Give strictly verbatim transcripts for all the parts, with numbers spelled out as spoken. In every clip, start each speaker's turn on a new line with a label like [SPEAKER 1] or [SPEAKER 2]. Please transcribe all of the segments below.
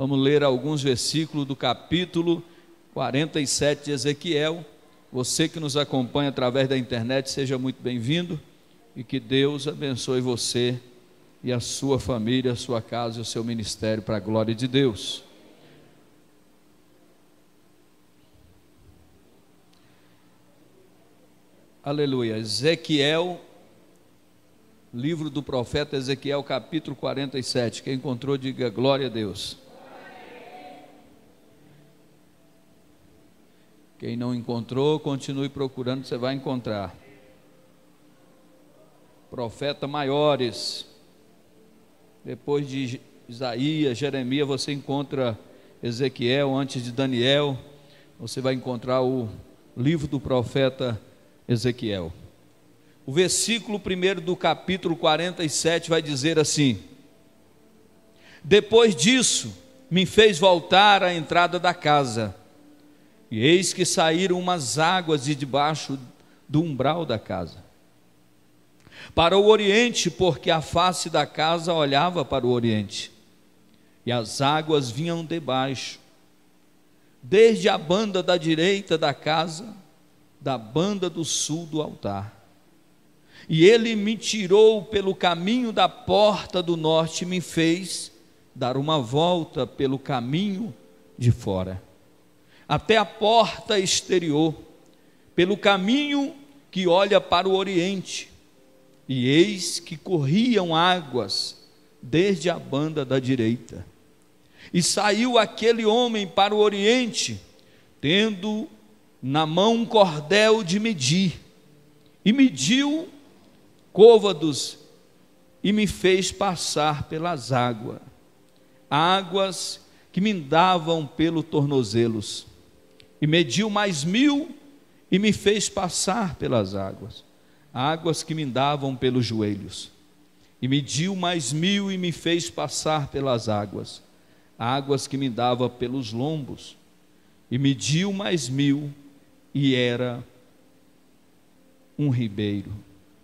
[SPEAKER 1] Vamos ler alguns versículos do capítulo quarenta e sete de Ezequiel. Você que nos acompanha através da internet, seja muito bem-vindo e que Deus abençoe você e a sua família, a sua casa e o seu ministério para a glória de Deus. Aleluia. Ezequiel, livro do profeta Ezequiel, capítulo quarenta e sete. Quem encontrou, diga glória a Deus. Quem não encontrou, continue procurando, você vai encontrar. Profeta maiores. Depois de Isaías, Jeremias, você encontra Ezequiel. Antes de Daniel, você vai encontrar o livro do profeta Ezequiel. O versículo primeiro do capítulo quarenta e sete vai dizer assim: depois disso, me fez voltar à entrada da casa, e eis que saíram umas águas de debaixo do umbral da casa, para o oriente, porque a face da casa olhava para o oriente, e as águas vinham debaixo, desde a banda da direita da casa, da banda do sul do altar. E ele me tirou pelo caminho da porta do norte e me fez dar uma volta pelo caminho de fora, até a porta exterior, pelo caminho que olha para o oriente, e eis que corriam águas desde a banda da direita. E saiu aquele homem para o oriente, tendo na mão um cordel de medir, e mediu côvados, e me fez passar pelas águas, águas que me davam pelo tornozelos, e mediu mais mil, e me fez passar pelas águas, águas que me davam pelos joelhos, e mediu mais mil, e me fez passar pelas águas, águas que me davam pelos lombos, e mediu mais mil, e era um ribeiro,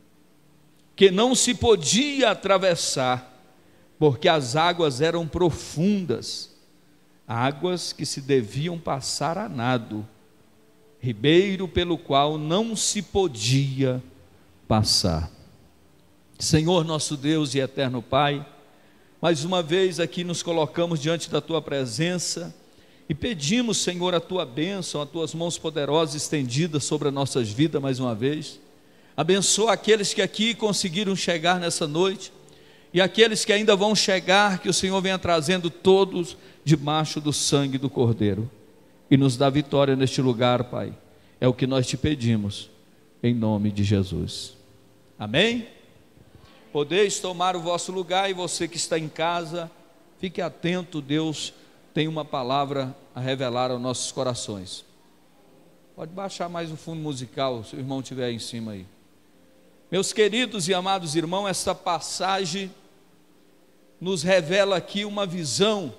[SPEAKER 1] que não se podia atravessar, porque as águas eram profundas, águas que se deviam passar a nado, ribeiro pelo qual não se podia passar. Senhor nosso Deus e eterno Pai, mais uma vez aqui nos colocamos diante da Tua presença, e pedimos, Senhor, a Tua bênção, as Tuas mãos poderosas estendidas sobre as nossas vidas mais uma vez. Abençoa aqueles que aqui conseguiram chegar nessa noite, e aqueles que ainda vão chegar, que o Senhor venha trazendo todos debaixo do sangue do Cordeiro, e nos dá vitória neste lugar, Pai. É o que nós te pedimos, em nome de Jesus. Amém? Podeis tomar o vosso lugar, e você que está em casa, fique atento, Deus tem uma palavra a revelar aos nossos corações. Pode baixar mais o fundo musical, se o irmão estiver aí em cima aí. Meus queridos e amados irmãos, esta passagem nos revela aqui uma visão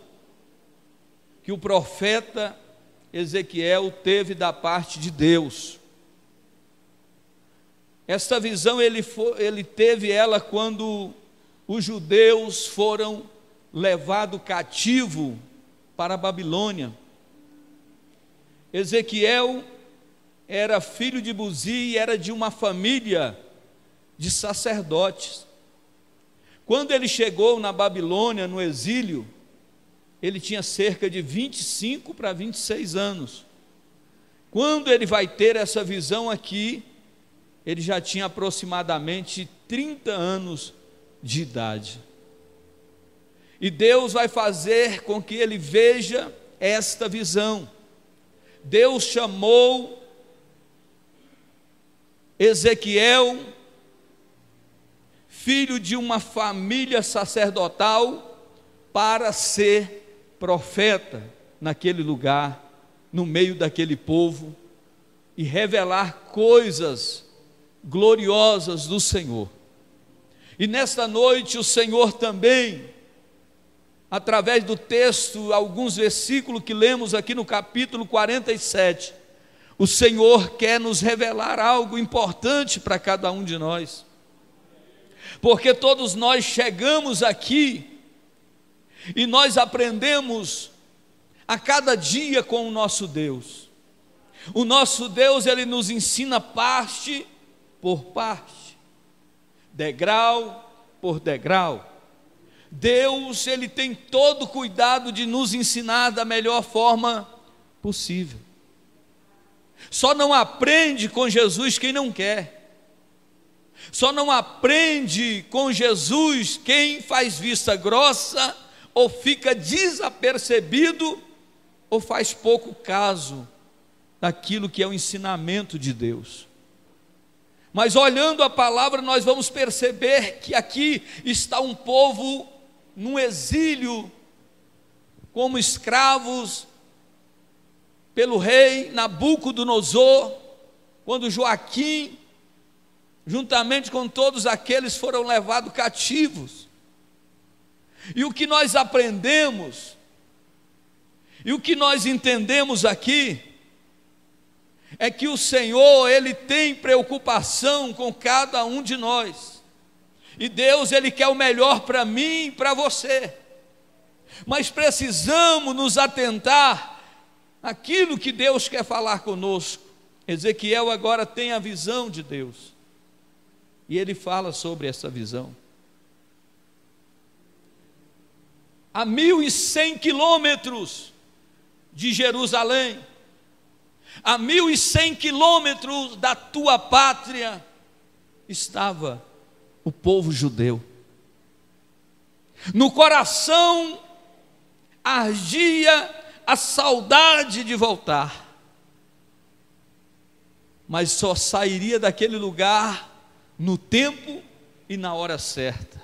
[SPEAKER 1] que o profeta Ezequiel teve da parte de Deus. Esta visão ele, foi, ele teve ela quando os judeus foram levados cativo para a Babilônia. Ezequiel era filho de Buzi e era de uma família de sacerdotes. Quando ele chegou na Babilônia, no exílio, ele tinha cerca de vinte e cinco para vinte e seis anos. Quando ele vai ter essa visão aqui, ele já tinha aproximadamente trinta anos de idade. E Deus vai fazer com que ele veja esta visão. Deus chamou Ezequiel, filho de uma família sacerdotal, para ser profeta naquele lugar, no meio daquele povo, e revelar coisas gloriosas do Senhor. E nesta noite o Senhor também, através do texto, alguns versículos que lemos aqui no capítulo quarenta e sete, o Senhor quer nos revelar algo importante para cada um de nós, porque todos nós chegamos aqui E nós aprendemos a cada dia com o nosso Deus. O nosso Deus, Ele nos ensina parte por parte, degrau por degrau. Deus, Ele tem todo o cuidado de nos ensinar da melhor forma possível. Só não aprende com Jesus quem não quer. Só não aprende com Jesus quem faz vista grossa, ou fica desapercebido, ou faz pouco caso daquilo que é o ensinamento de Deus. Mas olhando a palavra, nós vamos perceber que aqui está um povo num exílio, como escravos, pelo rei Nabucodonosor, quando Joaquim, juntamente com todos aqueles, foram levados cativos. E o que nós aprendemos, e o que nós entendemos aqui, é que o Senhor, Ele tem preocupação com cada um de nós. E Deus, Ele quer o melhor para mim e para você. Mas precisamos nos atentar àquilo que Deus quer falar conosco. Ezequiel agora tem a visão de Deus. E ele fala sobre essa visão. A mil e cem quilômetros de Jerusalém, a mil e cem quilômetros da tua pátria, estava o povo judeu. No coração ardia a saudade de voltar, mas só sairia daquele lugar no tempo e na hora certa.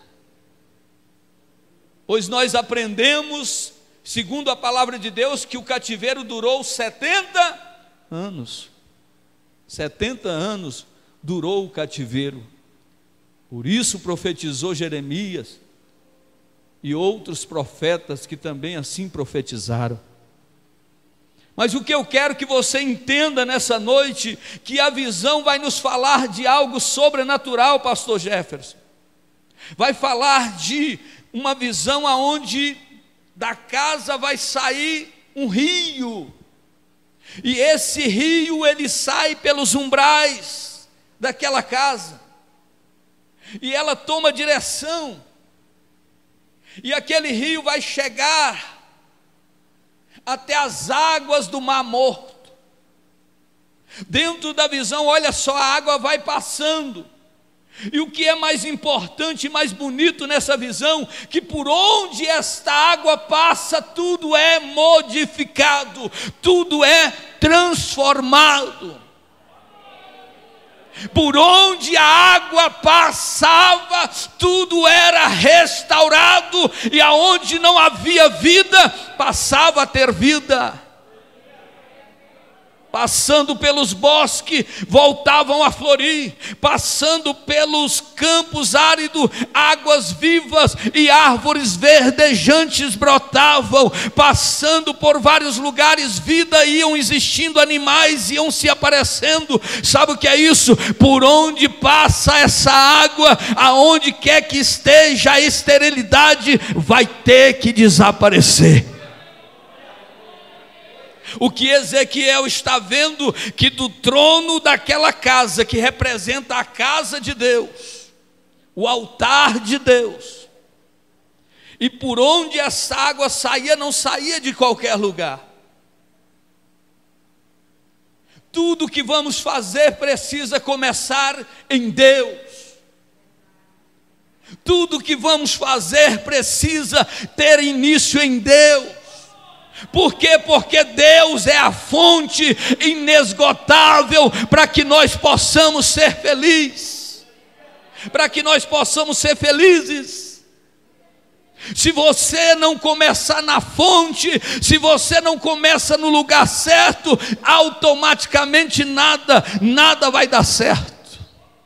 [SPEAKER 1] Pois nós aprendemos, segundo a palavra de Deus, que o cativeiro durou setenta anos. setenta anos durou o cativeiro. Por isso profetizou Jeremias e outros profetas que também assim profetizaram. Mas o que eu quero que você entenda nessa noite, que a visão vai nos falar de algo sobrenatural, pastor Jefferson. Vai falar de uma visão aonde da casa vai sair um rio. E esse rio, ele sai pelos umbrais daquela casa. E ela toma direção. E aquele rio vai chegar até as águas do Mar Morto. Dentro da visão, olha só, a água vai passando. E o que é mais importante e mais bonito nessa visão, que por onde esta água passa, tudo é modificado, tudo é transformado. Por onde a água passava, tudo era restaurado, e aonde não havia vida, passava a ter vida. Passando pelos bosques, voltavam a florir. Passando pelos campos áridos, águas vivas e árvores verdejantes brotavam. Passando por vários lugares, vida, iam existindo animais, iam se aparecendo. Sabe o que é isso? Por onde passa essa água, aonde quer que esteja a esterilidade, vai ter que desaparecer. O que Ezequiel está vendo, que do trono daquela casa, que representa a casa de Deus, o altar de Deus, e por onde essa água saía, não saía de qualquer lugar. Tudo que vamos fazer precisa começar em Deus. Tudo que vamos fazer precisa ter início em Deus. Por quê? Porque Deus é a fonte inesgotável para que nós possamos ser felizes. Para que nós possamos ser felizes. Se você não começar na fonte, se você não começa no lugar certo, automaticamente nada, nada vai dar certo.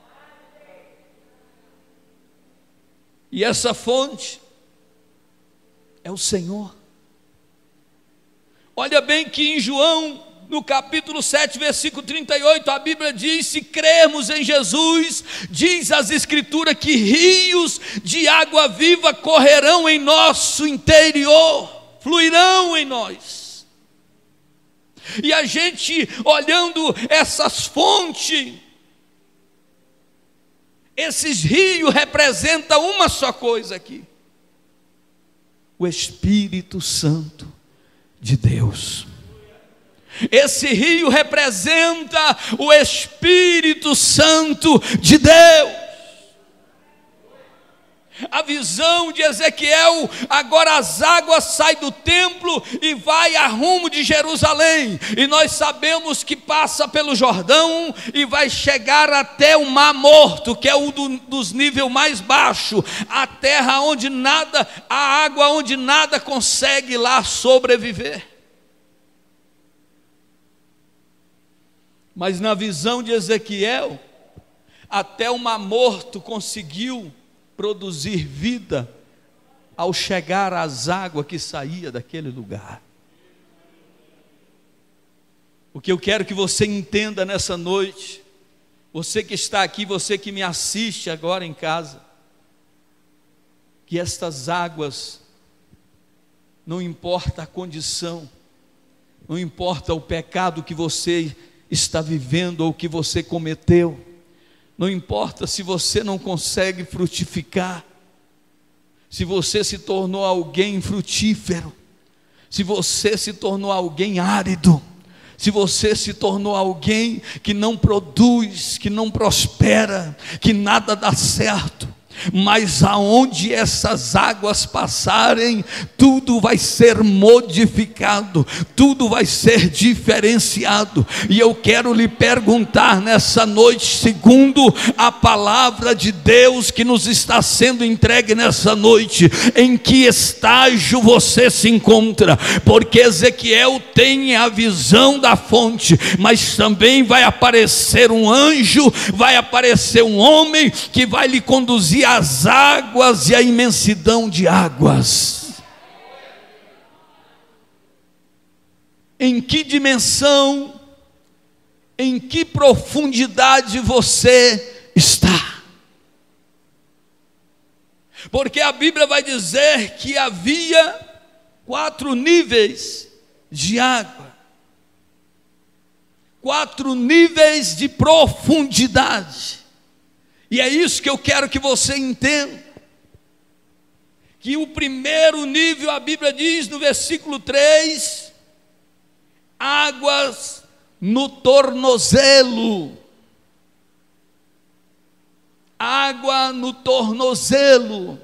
[SPEAKER 1] E essa fonte é o Senhor. Olha bem que em João no capítulo sete, versículo trinta e oito, a Bíblia diz: se crermos em Jesus, diz as Escrituras que rios de água viva correrão em nosso interior, fluirão em nós. E a gente olhando essas fontes, esses rios representam uma só coisa aqui: o Espírito Santo de Deus. Esse rio representa o Espírito Santo de Deus. A visão de Ezequiel: agora as águas saem do templo e vai a rumo de Jerusalém, e nós sabemos que passa pelo Jordão e vai chegar até o Mar Morto, que é um do, dos níveis mais baixos, a terra onde nada, a água onde nada consegue lá sobreviver. Mas na visão de Ezequiel, até o Mar Morto conseguiu produzir vida ao chegar às águas que saía daquele lugar. O que eu quero que você entenda nessa noite, você que está aqui, você que me assiste agora em casa, que estas águas, não importa a condição, não importa o pecado que você está vivendo ou que você cometeu, não importa se você não consegue frutificar, se você se tornou alguém frutífero, se você se tornou alguém árido, se você se tornou alguém que não produz, que não prospera, que nada dá certo, mas aonde essas águas passarem, tudo vai ser modificado, tudo vai ser diferenciado. E eu quero lhe perguntar nessa noite, segundo a palavra de Deus que nos está sendo entregue nessa noite, em que estágio você se encontra? Porque Ezequiel tem a visão da fonte, mas também vai aparecer um anjo, vai aparecer um homem que vai lhe conduzir as águas e a imensidão de águas. Em que dimensão, em que profundidade você está? Porque a Bíblia vai dizer que havia quatro níveis de água, quatro níveis de profundidade. E é isso que eu quero que você entenda, que o primeiro nível, a Bíblia diz no versículo três, águas no tornozelo, água no tornozelo.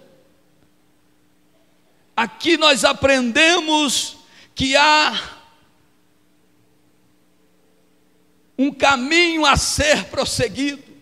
[SPEAKER 1] Aqui nós aprendemos que há um caminho a ser prosseguido.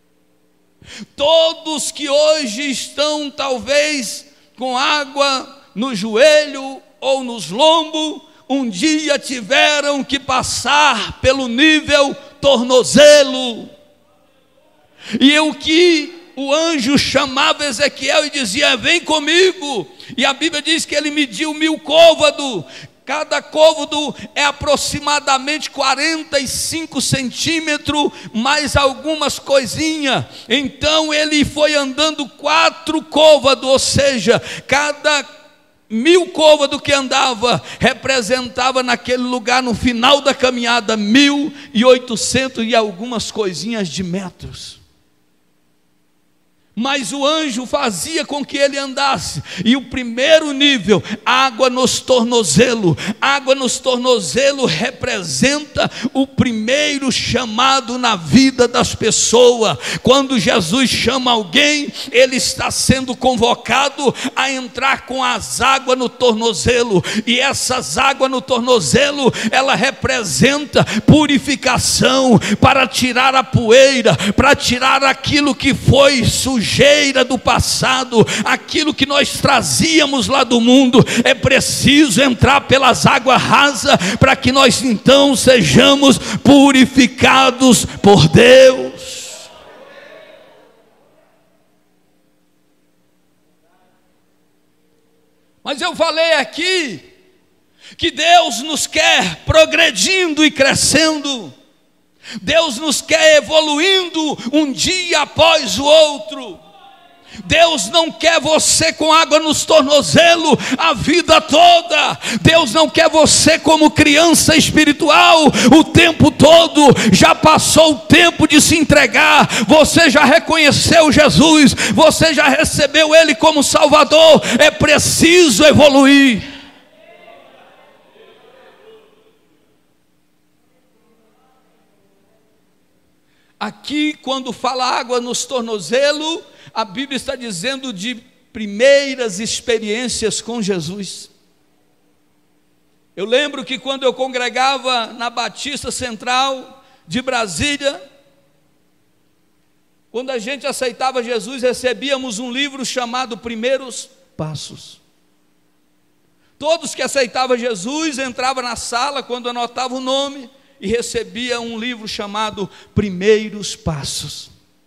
[SPEAKER 1] Todos que hoje estão talvez com água no joelho ou nos lombos, um dia tiveram que passar pelo nível tornozelo. E o que o anjo chamava Ezequiel e dizia: vem comigo. E a Bíblia diz que ele mediu mil côvados. Cada côvado é aproximadamente quarenta e cinco centímetros, mais algumas coisinhas. Então ele foi andando quatro côvados, ou seja, cada mil côvados que andava, representava naquele lugar, no final da caminhada, mil e oitocentos e algumas coisinhas de metros. Mas o anjo fazia com que ele andasse. E o primeiro nível, água nos tornozelos. Água nos tornozelos representa o primeiro chamado na vida das pessoas. Quando Jesus chama alguém, ele está sendo convocado a entrar com as águas no tornozelo. E essas águas no tornozelo, ela representa purificação, para tirar a poeira, para tirar aquilo que foi sujeito, sujeira do passado, aquilo que nós trazíamos lá do mundo. É preciso entrar pelas águas rasas, para que nós então sejamos purificados por Deus. Mas eu falei aqui que Deus nos quer progredindo e crescendo, Deus nos quer evoluindo um dia após o outro. Deus não quer você com água nos tornozelos a vida toda. Deus não quer você como criança espiritual o tempo todo. Já passou o tempo de se entregar. Você já reconheceu Jesus, você já recebeu Ele como Salvador. É preciso evoluir. Aqui, quando fala água nos tornozelos, a Bíblia está dizendo de primeiras experiências com Jesus. Eu lembro que quando eu congregava na Batista Central de Brasília, quando a gente aceitava Jesus, recebíamos um livro chamado Primeiros Passos. Todos que aceitavam Jesus entravam na sala quando anotava o nome e recebia um livro chamado Primeiros Passos.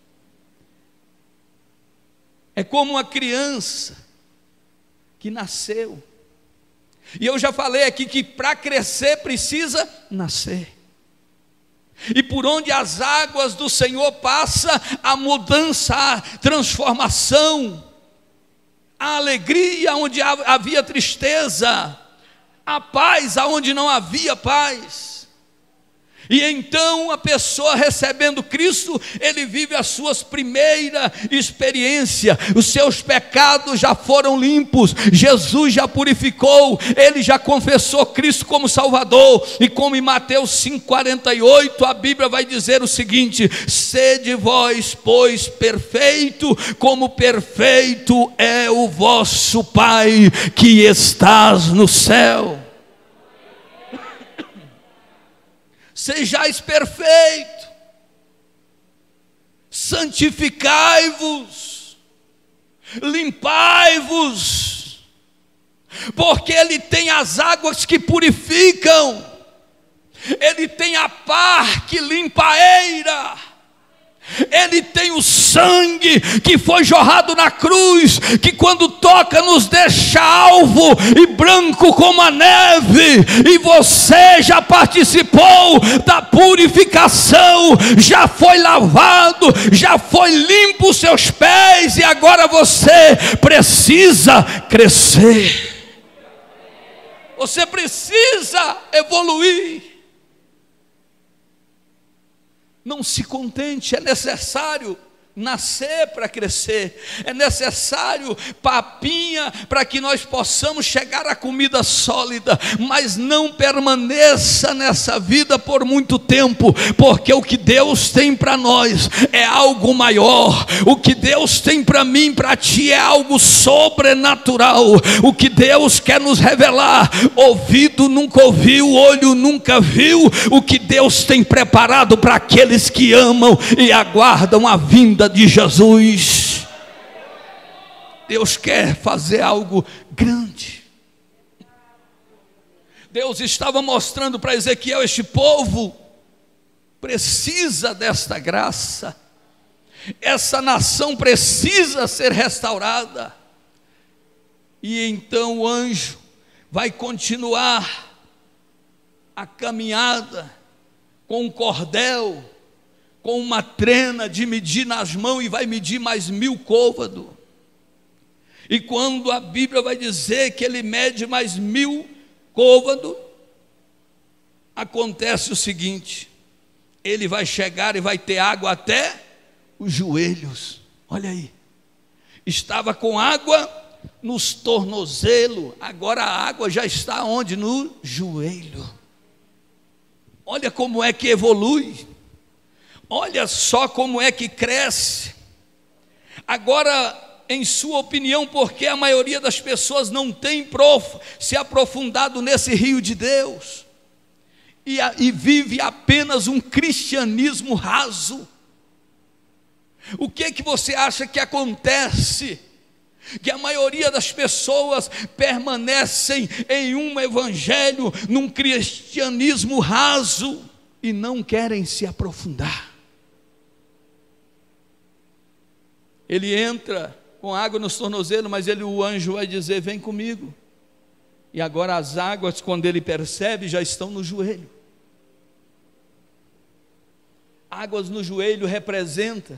[SPEAKER 1] É como uma criança que nasceu. E eu já falei aqui que para crescer precisa nascer. E por onde as águas do Senhor passam, a mudança, a transformação, a alegria onde havia tristeza, a paz aonde não havia paz. E então a pessoa recebendo Cristo, ele vive as suas primeiras experiências, os seus pecados já foram limpos, Jesus já purificou, ele já confessou Cristo como Salvador, e como em Mateus cinco, quarenta e oito, a Bíblia vai dizer o seguinte: sede vós, pois, perfeito, como perfeito é o vosso Pai que estás no céu. Sejais perfeito, santificai-vos, limpai-vos, porque Ele tem as águas que purificam, Ele tem a pá que limpa a eira, Ele tem o sangue que foi jorrado na cruz, que quando toca nos deixa alvo e branco como a neve. E você já participou da purificação, já foi lavado, já foi limpo os seus pés, e agora você precisa crescer, você precisa evoluir. Não se contente, é necessário nascer para crescer, é necessário papinha para que nós possamos chegar à comida sólida, mas não permaneça nessa vida por muito tempo, porque o que Deus tem para nós é algo maior. O que Deus tem para mim, para ti, é algo sobrenatural. O que Deus quer nos revelar, ouvido nunca ouviu, olho nunca viu, o que Deus tem preparado para aqueles que amam e aguardam a vinda de Jesus. Deus quer fazer algo grande. Deus estava mostrando para Ezequiel: este povo precisa desta graça, essa nação precisa ser restaurada. E então o anjo vai continuar a caminhada com um cordel, com uma trena de medir nas mãos, e vai medir mais mil côvados. E quando a Bíblia vai dizer que ele mede mais mil côvados, acontece o seguinte: ele vai chegar e vai ter água até os joelhos. Olha aí, estava com água nos tornozelos, agora a água já está onde? No joelho. Olha como é que evolui. Olha só como é que cresce. Agora, em sua opinião, por que a maioria das pessoas não tem prof, se aprofundado nesse rio de Deus e, a, e vive apenas um cristianismo raso? O que que você acha que acontece? Que a maioria das pessoas permanecem em um evangelho, num cristianismo raso, e não querem se aprofundar. Ele entra com água nos tornozelos, mas ele, o anjo vai dizer: vem comigo. e agora as águas, quando ele percebe, já estão no joelho. Águas no joelho representa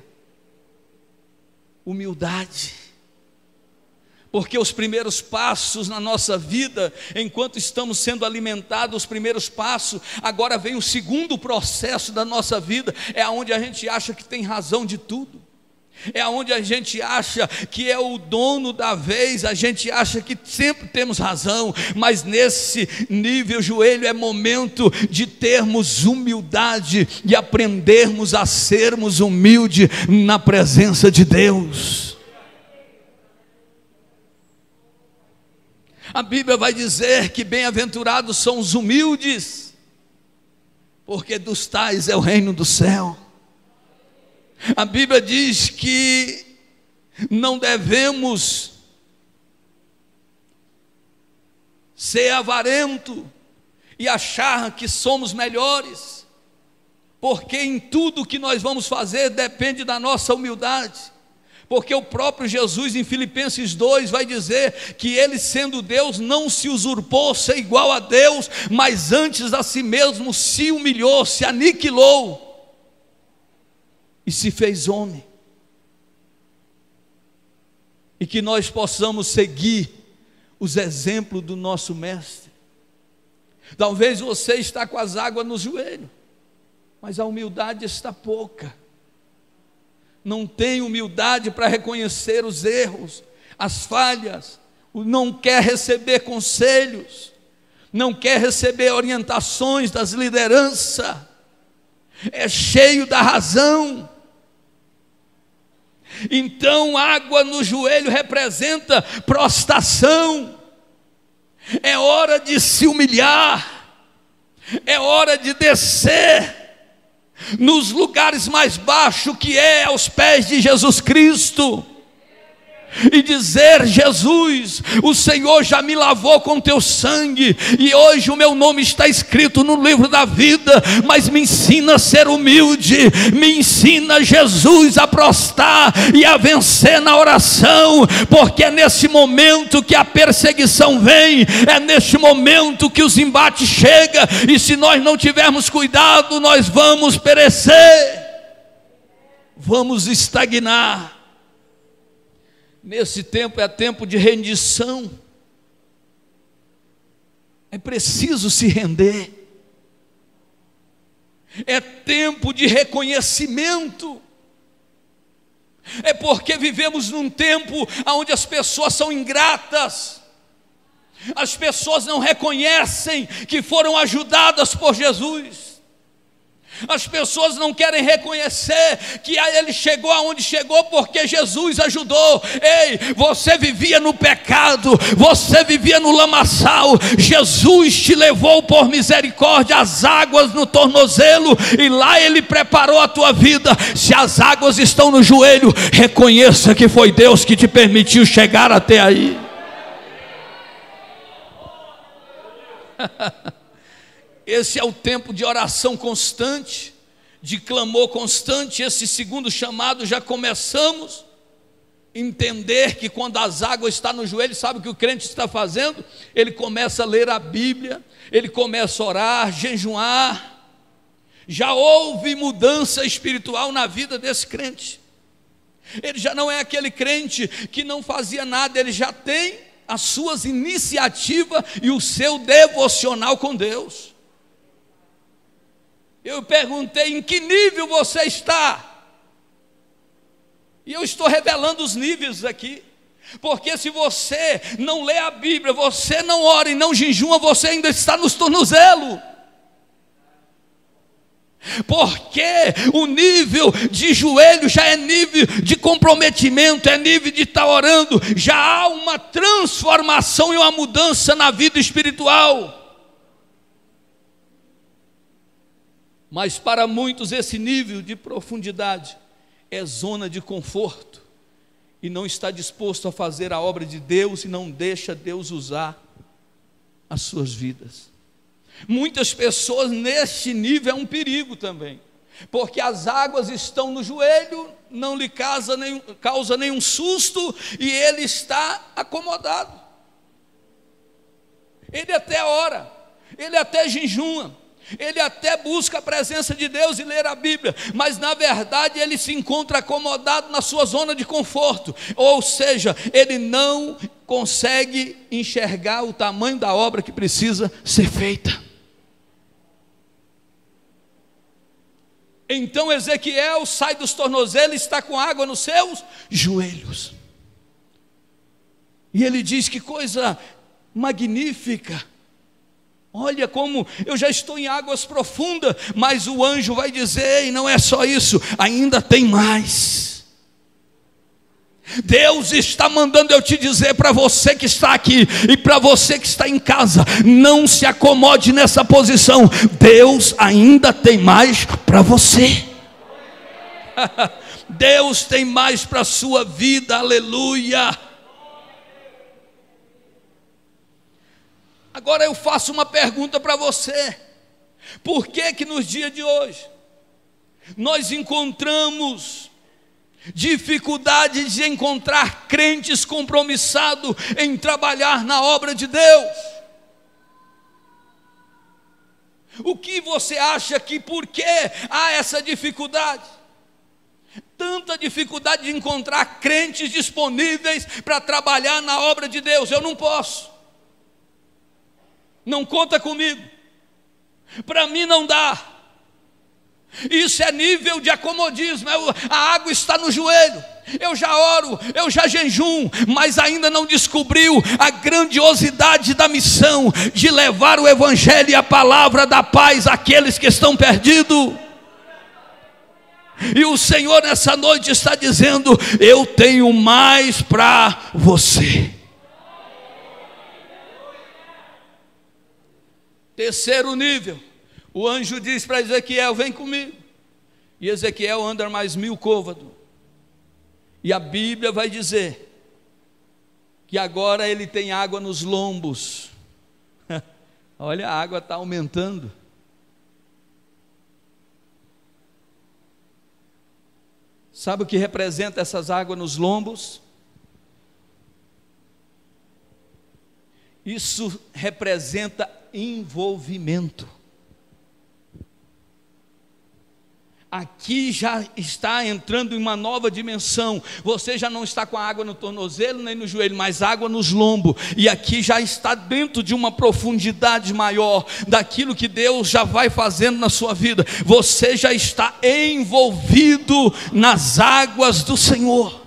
[SPEAKER 1] humildade, porque os primeiros passos na nossa vida, enquanto estamos sendo alimentados, os primeiros passos, agora vem o segundo processo da nossa vida, é onde a gente acha que tem razão de tudo, é onde a gente acha que é o dono da vez, a gente acha que sempre temos razão, mas nesse nível joelho é momento de termos humildade e aprendermos a sermos humildes na presença de Deus. A Bíblia vai dizer que bem-aventurados são os humildes, porque dos tais é o reino do céu. A Bíblia diz que não devemos ser avarento e achar que somos melhores, porque em tudo que nós vamos fazer depende da nossa humildade, porque o próprio Jesus em Filipenses dois vai dizer que ele, sendo Deus, não se usurpou ser igual a Deus, mas antes a si mesmo se humilhou, se aniquilou e se fez homem. E que nós possamos seguir os exemplos do nosso mestre. Talvez você está com as águas no joelho, mas a humildade está pouca. Não tem humildade para reconhecer os erros, as falhas, não quer receber conselhos, não quer receber orientações das lideranças, é cheio da razão. Então, água no joelho representa prostração, é hora de se humilhar, é hora de descer nos lugares mais baixos, que é aos pés de Jesus Cristo, e dizer: Jesus, o Senhor já me lavou com teu sangue, e hoje o meu nome está escrito no livro da vida, mas me ensina a ser humilde, me ensina, Jesus, a prostrar e a vencer na oração, porque é nesse momento que a perseguição vem, é neste momento que os embates chegam, e se nós não tivermos cuidado, nós vamos perecer, vamos estagnar. Nesse tempo é tempo de rendição, é preciso se render, é tempo de reconhecimento, é porque vivemos num tempo onde as pessoas são ingratas, as pessoas não reconhecem que foram ajudadas por Jesus. As pessoas não querem reconhecer que ele chegou aonde chegou porque Jesus ajudou. Ei, você vivia no pecado, você vivia no lamaçal, Jesus te levou por misericórdia às águas no tornozelo, e lá ele preparou a tua vida. Se as águas estão no joelho, reconheça que foi Deus que te permitiu chegar até aí. Esse é o tempo de oração constante, de clamor constante. Esse segundo chamado já começamos a entender que quando as águas estão no joelho, sabe o que o crente está fazendo? Ele começa a ler a Bíblia, ele começa a orar, jejuar. Já houve mudança espiritual na vida desse crente. Ele já não é aquele crente que não fazia nada, ele já tem as suas iniciativas e o seu devocional com Deus. Eu perguntei: em que nível você está? E eu estou revelando os níveis aqui, porque se você não lê a Bíblia, você não ora e não jejuma, você ainda está nos tornozelos. Porque o nível de joelho já é nível de comprometimento, é nível de estar orando, já há uma transformação e uma mudança na vida espiritual. Mas para muitos esse nível de profundidade é zona de conforto, e não está disposto a fazer a obra de Deus, e não deixa Deus usar as suas vidas. Muitas pessoas neste nível é um perigo também, porque as águas estão no joelho, não lhe causa nenhum, causa nenhum susto, e ele está acomodado. ele até ora, ele até jejuma, ele até busca a presença de Deus e ler a Bíblia, mas na verdade ele se encontra acomodado na sua zona de conforto, ou seja, ele não consegue enxergar o tamanho da obra que precisa ser feita. Então Ezequiel sai dos tornozelos e está com água nos seus joelhos, e ele diz: que coisa magnífica, olha como eu já estou em águas profundas. Mas o anjo vai dizer: e não é só isso, ainda tem mais. Deus está mandando eu te dizer, para você que está aqui e para você que está em casa, não se acomode nessa posição, Deus ainda tem mais para você. Deus tem mais para a sua vida, aleluia. Agora eu faço uma pergunta para você: por que que nos dias de hoje nós encontramos dificuldade de encontrar crentes compromissados em trabalhar na obra de Deus? O que você acha que por que há essa dificuldade? Tanta dificuldade de encontrar crentes disponíveis para trabalhar na obra de Deus. Eu não posso, não conta comigo, para mim não dá. Isso é nível de acomodismo. A água está no joelho, eu já oro, eu já jejum, mas ainda não descobriu a grandiosidade da missão de levar o evangelho e a palavra da paz àqueles que estão perdidos. E o Senhor nessa noite está dizendo: eu tenho mais para você. Terceiro nível, o anjo diz para Ezequiel: vem comigo. E Ezequiel anda mais mil côvados, e a Bíblia vai dizer que agora ele tem água nos lombos. Olha, a água está aumentando. Sabe o que representa essas águas nos lombos? Isso representa envolvimento. Aqui já está entrando em uma nova dimensão. Você já não está com a água no tornozelo nem no joelho, mas água nos lombos. E aqui já está dentro de uma profundidade maior daquilo que Deus já vai fazendo na sua vida. Você já está envolvido nas águas do Senhor.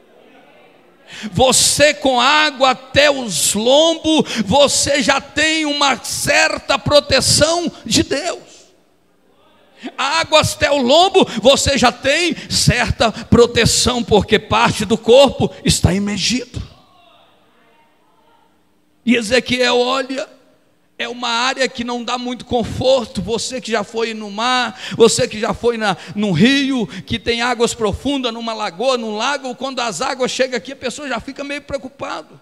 [SPEAKER 1] Você com água até os lombos, você já tem uma certa proteção de Deus. Água até o lombo, você já tem certa proteção, porque parte do corpo está imergido. E Ezequiel olha, é uma área que não dá muito conforto. Você que já foi no mar, você que já foi na, num rio, que tem águas profundas, numa lagoa, num lago, quando as águas chegam aqui, a pessoa já fica meio preocupada.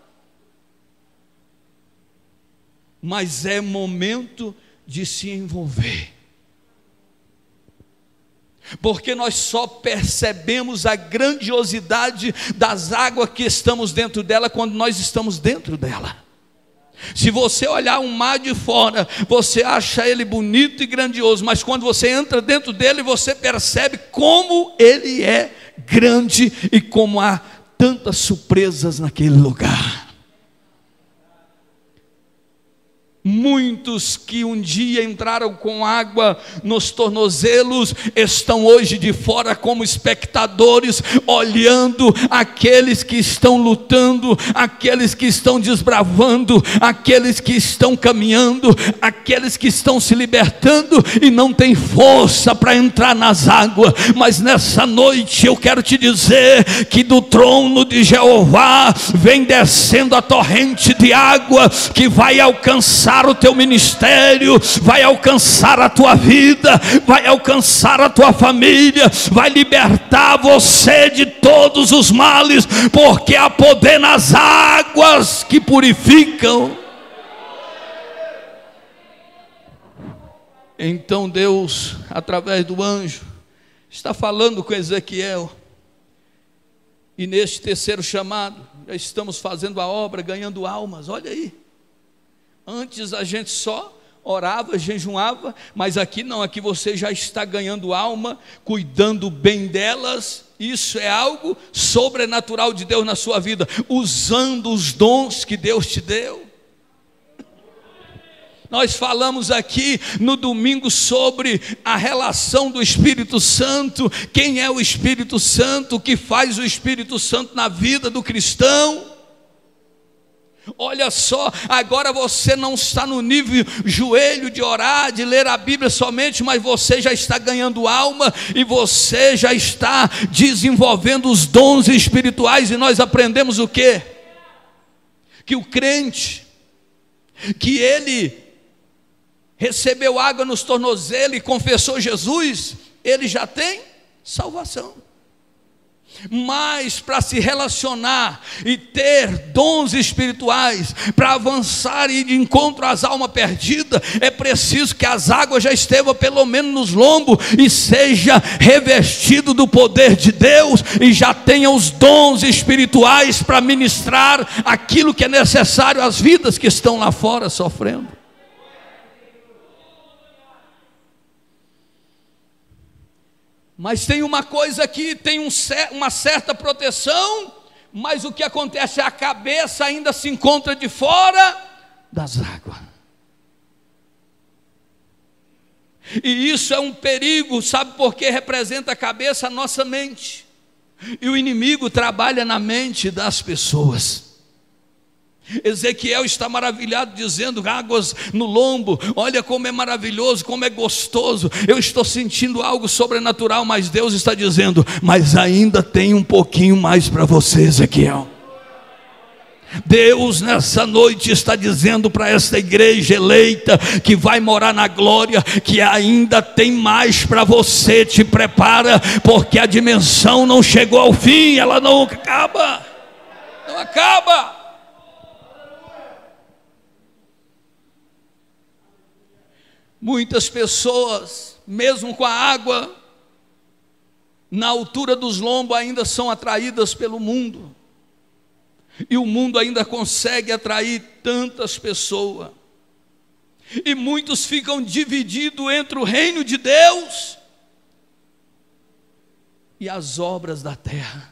[SPEAKER 1] Mas é momento de se envolver, porque nós só percebemos a grandiosidade das águas que estamos dentro dela quando nós estamos dentro dela. Se você olhar um mar de fora, você acha ele bonito e grandioso, mas quando você entra dentro dele, você percebe como ele é grande e como há tantas surpresas naquele lugar. Muitos que um dia entraram com água nos tornozelos estão hoje de fora como espectadores, olhando aqueles que estão lutando, aqueles que estão desbravando, aqueles que estão caminhando, aqueles que estão se libertando e não tem força para entrar nas águas. Mas nessa noite eu quero te dizer que do trono de Jeová vem descendo a torrente de água que vai alcançar o teu ministério, vai alcançar a tua vida, vai alcançar a tua família, vai libertar você de todos os males, porque há poder nas águas que purificam. Então Deus, através do anjo, está falando com Ezequiel, e neste terceiro chamado, já estamos fazendo a obra, ganhando almas. Olha aí, Antes a gente só orava, jejuava, mas aqui não, aqui você já está ganhando alma, cuidando bem delas. Isso é algo sobrenatural de Deus na sua vida, usando os dons que Deus te deu. Nós falamos aqui no domingo sobre a relação do Espírito Santo. Quem é o Espírito Santo? O que faz o Espírito Santo na vida do cristão? Olha só, agora você não está no nível joelho de orar, de ler a Bíblia somente, mas você já está ganhando alma e você já está desenvolvendo os dons espirituais. E nós aprendemos o quê? Que o crente, que ele recebeu água nos tornozelos e confessou Jesus, ele já tem salvação. Mas para se relacionar e ter dons espirituais, para avançar e ir de encontro às almas perdidas, é preciso que as águas já estejam pelo menos nos lombos e seja revestido do poder de Deus e já tenha os dons espirituais para ministrar aquilo que é necessário às vidas que estão lá fora sofrendo. Mas tem uma coisa aqui, tem um, uma certa proteção, mas o que acontece? A cabeça ainda se encontra de fora das águas. E isso é um perigo, sabe por que representa a cabeça? A nossa mente. E o inimigo trabalha na mente das pessoas. Ezequiel está maravilhado dizendo: águas no lombo, olha como é maravilhoso, como é gostoso, eu estou sentindo algo sobrenatural. Mas Deus está dizendo: mas ainda tem um pouquinho mais para você, Ezequiel. Deus nessa noite está dizendo para esta igreja eleita que vai morar na glória, que ainda tem mais para você. Te prepara, porque a dimensão não chegou ao fim, ela não acaba, não acaba. Muitas pessoas, mesmo com a água na altura dos lombos, ainda são atraídas pelo mundo. E o mundo ainda consegue atrair tantas pessoas. E muitos ficam divididos entre o reino de Deus e as obras da terra.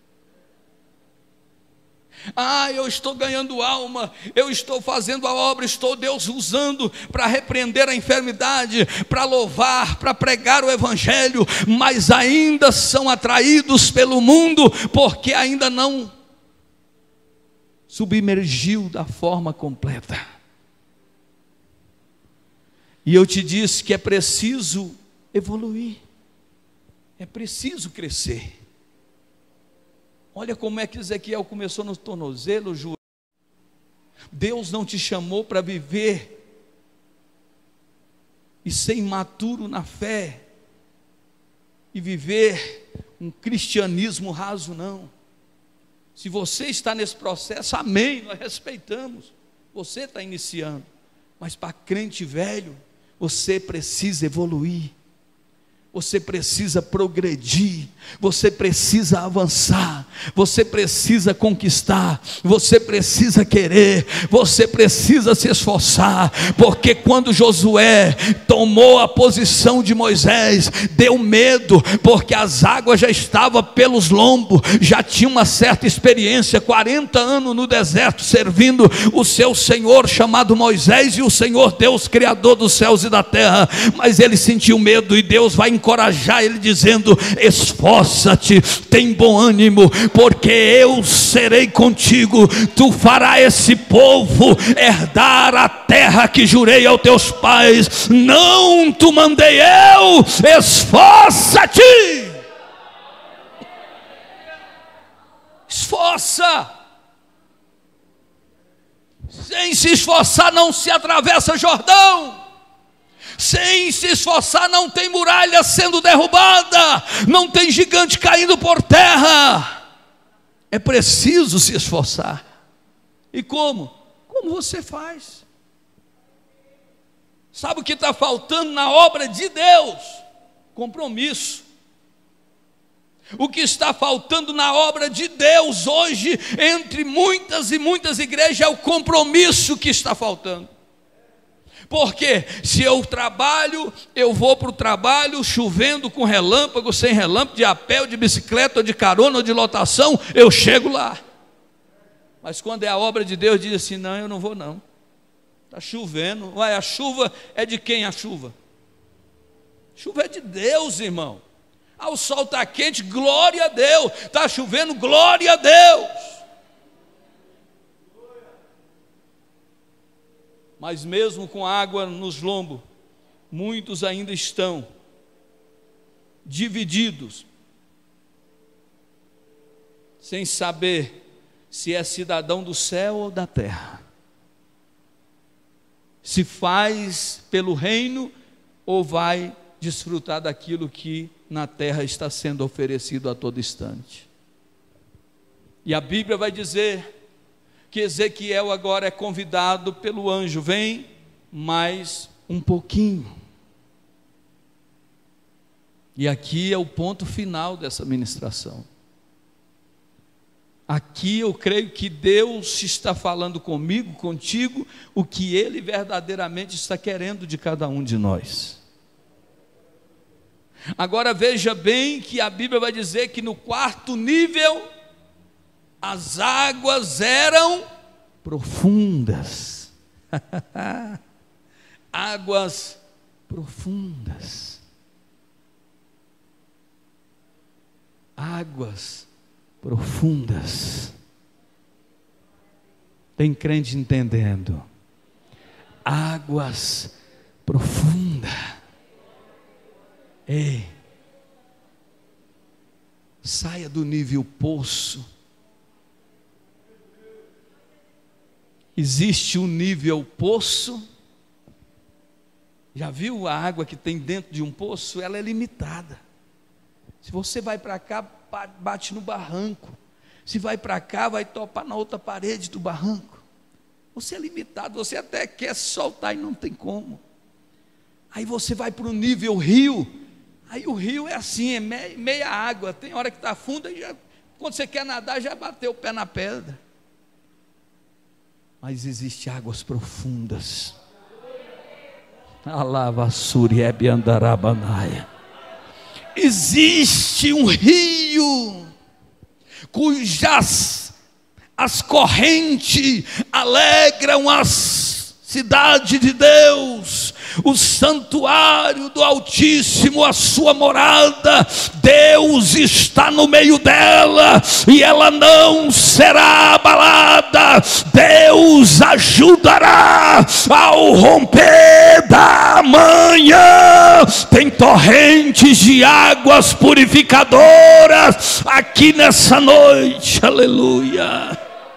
[SPEAKER 1] Ah, eu estou ganhando alma, eu estou fazendo a obra, estou Deus usando para repreender a enfermidade, para louvar, para pregar o evangelho, mas ainda são atraídos pelo mundo, porque ainda não submergiu da forma completa. E eu te disse que é preciso evoluir, é preciso crescer. Olha como é que Ezequiel começou no tornozelo, joelho. Deus não te chamou para viver e ser imaturo na fé e viver um cristianismo raso, não. Se você está nesse processo, amém, nós respeitamos. Você está iniciando, mas para crente velho, você precisa evoluir. Você precisa progredir, você precisa avançar, você precisa conquistar, você precisa querer, você precisa se esforçar, porque quando Josué tomou a posição de Moisés, deu medo, porque as águas já estavam pelos lombos, já tinha uma certa experiência, quarenta anos no deserto, servindo o seu Senhor chamado Moisés, e o Senhor Deus, Criador dos céus e da terra, mas ele sentiu medo, e Deus vai encorajar ele dizendo: esforça-te, tem bom ânimo, porque eu serei contigo, tu farás esse povo herdar a terra que jurei aos teus pais, não te mandei eu, esforça-te, esforça. Sem se esforçar não se atravessa Jordão. Sem se esforçar não tem muralha sendo derrubada, não tem gigante caindo por terra. É preciso se esforçar. E como? Como você faz? Sabe o que está faltando na obra de Deus? Compromisso. O que está faltando na obra de Deus hoje, entre muitas e muitas igrejas, é o compromisso que está faltando. Porque se eu trabalho, eu vou para o trabalho chovendo, com relâmpago, sem relâmpago, de a pé, ou de bicicleta, ou de carona, ou de lotação, eu chego lá. Mas quando é a obra de Deus, diz assim: não, eu não vou não, está chovendo. Ué, a chuva é de quem a chuva? Chuva é de Deus, irmão. Ah, o sol está quente, glória a Deus. Está chovendo, glória a Deus. Mas mesmo com água nos lombos, muitos ainda estão divididos, sem saber se é cidadão do céu ou da terra, se faz pelo reino ou vai desfrutar daquilo que na terra está sendo oferecido a todo instante. E a Bíblia vai dizer que Ezequiel agora é convidado pelo anjo: vem mais um pouquinho. E aqui é o ponto final dessa ministração. Aqui eu creio que Deus está falando comigo, contigo, o que Ele verdadeiramente está querendo de cada um de nós. Agora veja bem que a Bíblia vai dizer que no quarto nível, as águas eram profundas. Águas profundas. Águas profundas. Tem crente entendendo? Águas profundas. Ei, saia do nível poço. Existe um nível poço. Já viu a água que tem dentro de um poço? Ela é limitada. Se você vai para cá, bate no barranco. Se vai para cá, vai topar na outra parede do barranco. Você é limitado, você até quer soltar e não tem como. Aí você vai para o nível rio. Aí o rio é assim, é meia, meia água. Tem hora que está funda e já, quando você quer nadar, já bateu o pé na pedra. Mas existem águas profundas. Alavassuriebe andarabanaia. Existe um rio cujas as correntes alegram as cidade de Deus, o santuário do Altíssimo, a sua morada. Deus está no meio dela e ela não será abalada. Deus ajudará ao romper da manhã. Tem torrentes de águas purificadoras aqui nessa noite, aleluia.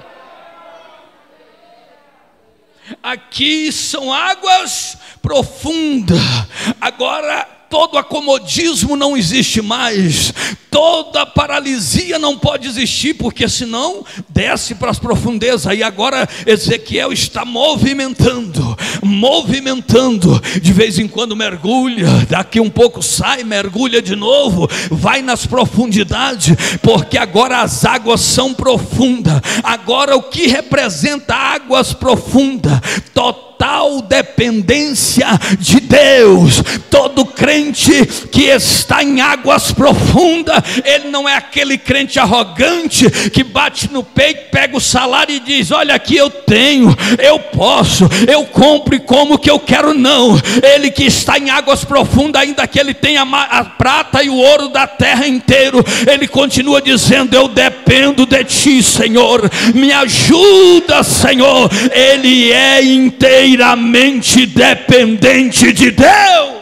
[SPEAKER 1] Aqui são águas profundas. Agora todo acomodismo não existe mais, toda paralisia não pode existir, porque senão desce para as profundezas. E agora Ezequiel está movimentando, movimentando, de vez em quando mergulha, daqui um pouco sai, mergulha de novo, vai nas profundidades, porque agora as águas são profundas. Agora o que representa águas profundas? Total dependência de Deus. Todo crente que está em águas profundas, ele não é aquele crente arrogante que bate no peito, pega o salário e diz: olha aqui, eu tenho, eu posso, eu compro e como que eu quero. Não, ele que está em águas profundas, ainda que ele tenha a prata e o ouro da terra inteiro, ele continua dizendo: eu dependo de ti, Senhor, me ajuda, Senhor. Ele é inteiramente dependente de Deus.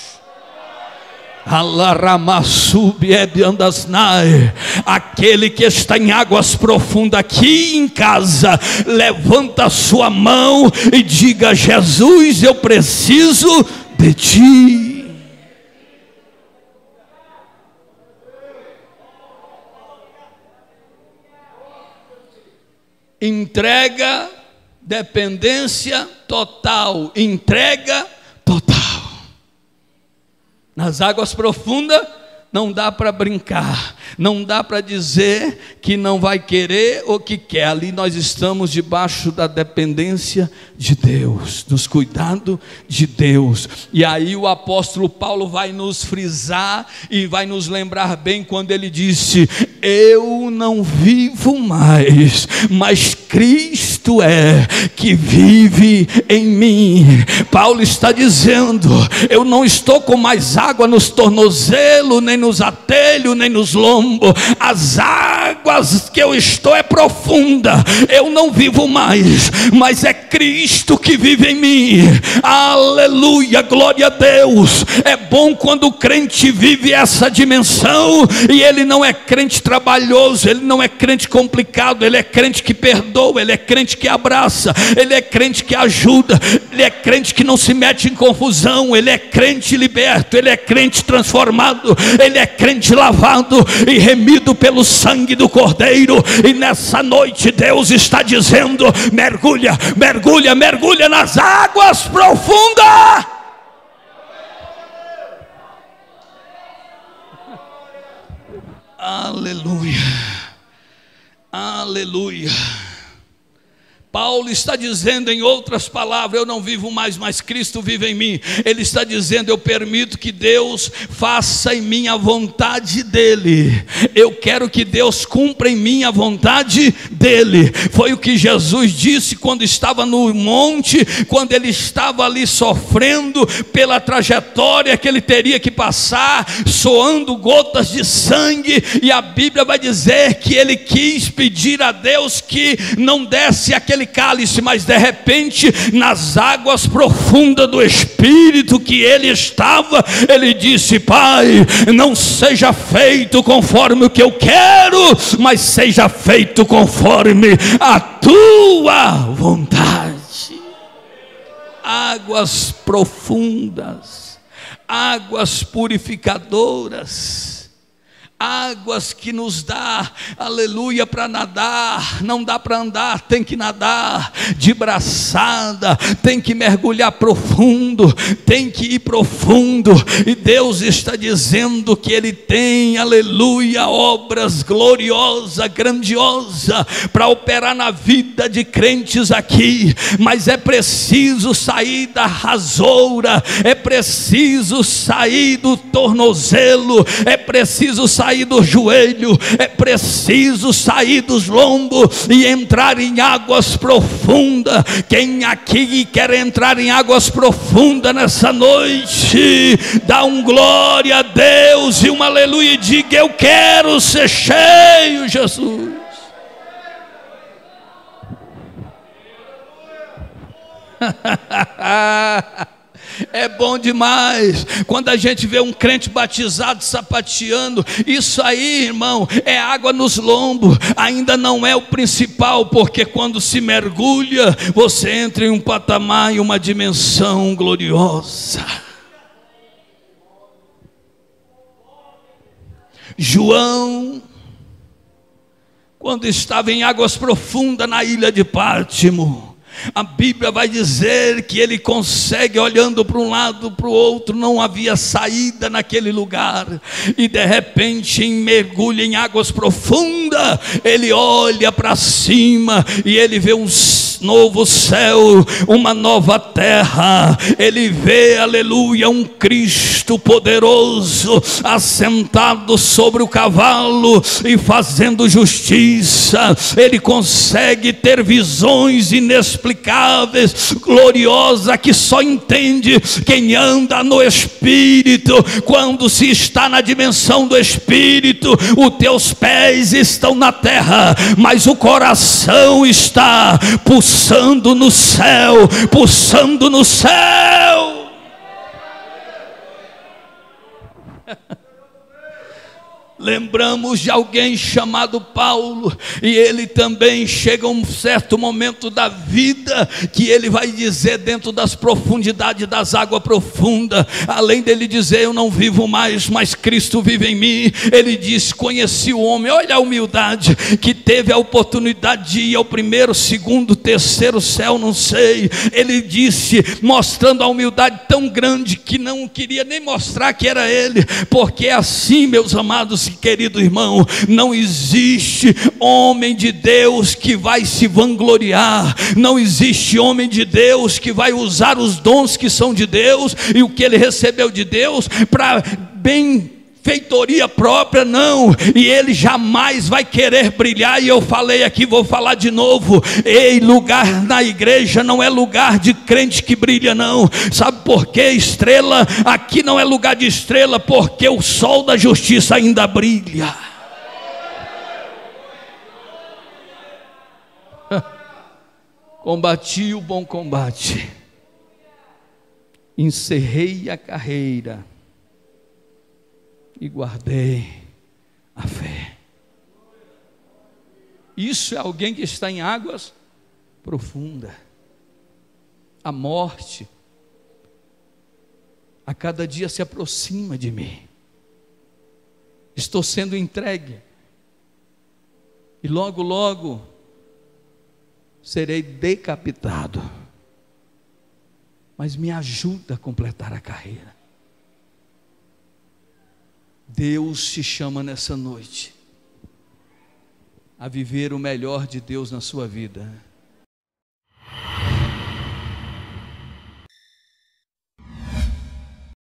[SPEAKER 1] Aquele que está em águas profundas aqui em casa, levanta a sua mão e diga: Jesus, eu preciso de ti. Entrega, dependência total, entrega total. Nas águas profundas não dá para brincar, não dá para dizer que não vai querer ou que quer. Ali nós estamos debaixo da dependência de Deus, dos cuidados de Deus. E aí o apóstolo Paulo vai nos frisar e vai nos lembrar bem quando ele disse: eu não vivo mais, mas Cristo é que vive em mim. Paulo está dizendo: eu não estou com mais água nos tornozelos, nem nos atelhos, nem nos lombos. As águas que eu estou é profunda. Eu não vivo mais, mas é Cristo que vive em mim. Aleluia, glória a Deus. É bom quando o crente vive essa dimensão, e ele não é crente trabalhoso, ele não é crente complicado, ele é crente que perdoa, ele é crente que abraça, ele é crente que ajuda, ele é crente que não se mete em confusão, ele é crente liberto, ele é crente transformado, ele é crente lavado e remido pelo sangue do Cordeiro. E nessa noite Deus está dizendo: mergulha, mergulha, mergulha nas águas profundas. Aleluia, aleluia. Paulo está dizendo, em outras palavras: eu não vivo mais, mas Cristo vive em mim. Ele está dizendo: eu permito que Deus faça em mim a vontade dele. Eu quero que Deus cumpra em mim a vontade dele. Foi o que Jesus disse quando estava no monte, quando ele estava ali sofrendo pela trajetória que ele teria que passar, soando gotas de sangue. E a Bíblia vai dizer que ele quis pedir a Deus que não desse aquele cálice, mas de repente, nas águas profundas do Espírito que ele estava, ele disse: Pai, não seja feito conforme o que eu quero, mas seja feito conforme a tua vontade. Águas profundas, águas purificadoras, águas que nos dá, aleluia, para nadar. Não dá para andar, tem que nadar de braçada, tem que mergulhar profundo, tem que ir profundo. E Deus está dizendo que Ele tem, aleluia, obras gloriosas, grandiosas, para operar na vida de crentes aqui. Mas é preciso sair da rasoura, é preciso sair do tornozelo, é preciso sair sair do joelho, é preciso sair dos lombos e entrar em águas profundas. Quem aqui quer entrar em águas profundas nessa noite, dá um glória a Deus e um aleluia e diga: eu quero ser cheio, Jesus. É bom demais quando a gente vê um crente batizado sapateando. Isso aí, irmão, é água nos lombos. Ainda não é o principal, porque quando se mergulha, você entra em um patamar, em uma dimensão gloriosa. João, quando estava em águas profundas na ilha de Pátimo, a Bíblia vai dizer que ele consegue, olhando para um lado, para o outro, não havia saída naquele lugar, e de repente, em mergulho em águas profundas, ele olha para cima e ele vê um novo céu, uma nova terra. Ele vê, aleluia, um Cristo poderoso assentado sobre o cavalo e fazendo justiça. Ele consegue ter visões inexplicáveis, gloriosas, que só entende quem anda no Espírito. Quando se está na dimensão do Espírito, os teus pés estão na terra, mas o coração está pulsando no céu, pulsando no céu. Lembramos de alguém chamado Paulo, e ele também chega a um certo momento da vida, que ele vai dizer dentro das profundidades das águas profundas, além dele dizer eu não vivo mais, mas Cristo vive em mim, ele diz, conheci o homem, olha a humildade, que teve a oportunidade de ir ao primeiro, segundo, terceiro céu, não sei, ele disse, mostrando a humildade tão grande, que não queria nem mostrar que era ele, porque é assim, meus amados, querido irmão, não existe homem de Deus que vai se vangloriar, não existe homem de Deus que vai usar os dons que são de Deus e o que ele recebeu de Deus para benfeitoria própria, não, e ele jamais vai querer brilhar. E eu falei aqui, vou falar de novo, ei, lugar na igreja não é lugar de crente que brilha, não. Sabe por quê? Estrela, aqui não é lugar de estrela, porque o sol da justiça ainda brilha. Combati o bom combate, encerrei a carreira e guardei a fé. Isso é alguém que está em águas profundas. A morte a cada dia se aproxima de mim. Estou sendo entregue e logo, logo serei decapitado. Mas me ajuda a completar a carreira. Deus te chama nessa noite a viver o melhor de Deus na sua vida.